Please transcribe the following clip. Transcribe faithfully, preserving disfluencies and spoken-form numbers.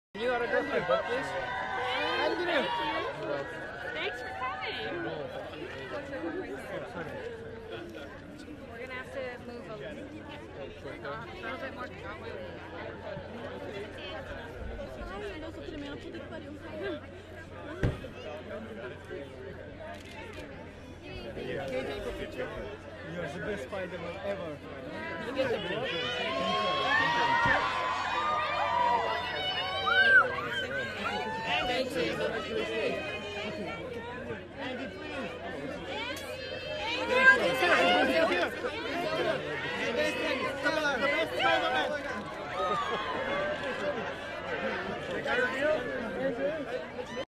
Can you autograph my book, please? Andrew! Thanks for coming. We're gonna have to move a little bit more. You're the best Spider-Man ever. You get the book? Thank you.